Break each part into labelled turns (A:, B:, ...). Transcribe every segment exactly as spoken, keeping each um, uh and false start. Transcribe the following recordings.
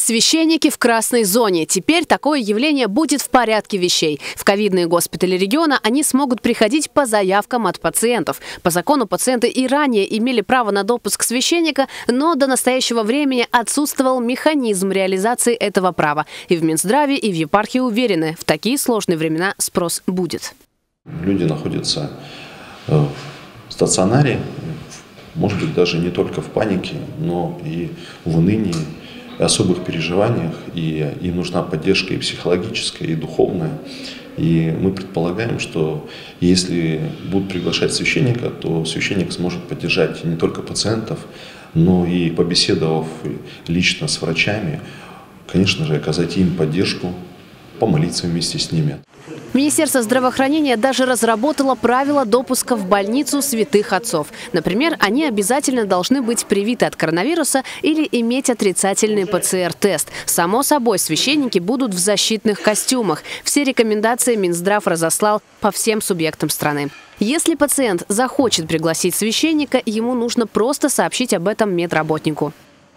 A: Священники в красной зоне. Теперь такое явление будет в порядке вещей. В ковидные госпитали региона они смогут приходить по заявкам от пациентов. По закону пациенты и ранее имели право на допуск священника, но до настоящего времени отсутствовал механизм реализации этого права. И в Минздраве, и в епархии уверены, в такие сложные времена спрос будет.
B: Люди находятся в стационаре, может быть, даже не только в панике, но и в унынии, и особых переживаниях, и им нужна поддержка и психологическая, и духовная. И мы предполагаем, что если будут приглашать священника, то священник сможет поддержать не только пациентов, но и побеседовав лично с врачами, конечно же, оказать им поддержку, помолиться вместе с ними.
A: Министерство здравоохранения даже разработало правила допуска в больницу святых отцов. Например, они обязательно должны быть привиты от коронавируса или иметь отрицательный ПЦР-тест. Само собой, священники будут в защитных костюмах. Все рекомендации Минздрав разослал по всем субъектам страны. Если пациент захочет пригласить священника, ему нужно просто сообщить об этом медработнику.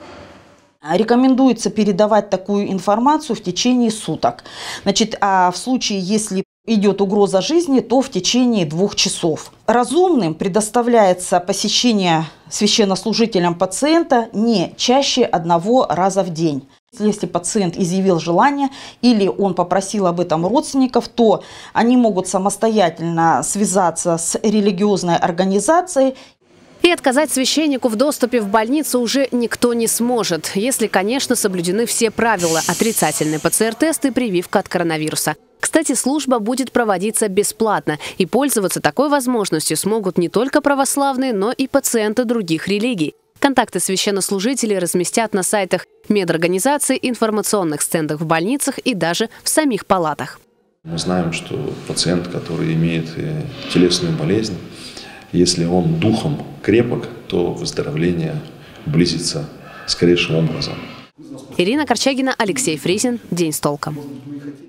C: Рекомендуется передавать такую информацию в течение суток. Значит, а в случае, если идет угроза жизни, то в течение двух часов. Разумным предоставляется посещение священнослужителям пациента не чаще одного раза в день. Если пациент изъявил желание или он попросил об этом родственников, то они могут самостоятельно связаться с религиозной организацией.
A: И отказать священнику в доступе в больницу уже никто не сможет, если, конечно, соблюдены все правила – отрицательный ПЦР-тест и прививка от коронавируса. Кстати, служба будет проводиться бесплатно, и пользоваться такой возможностью смогут не только православные, но и пациенты других религий. Контакты священнослужителей разместят на сайтах медорганизаций, информационных стендах в больницах и даже в самих палатах.
B: Мы знаем, что пациент, который имеет телесную болезнь, если он духом крепок, то выздоровление близится скорейшим образом.
A: Ирина Корчагина, Алексей Фризин. День с толком.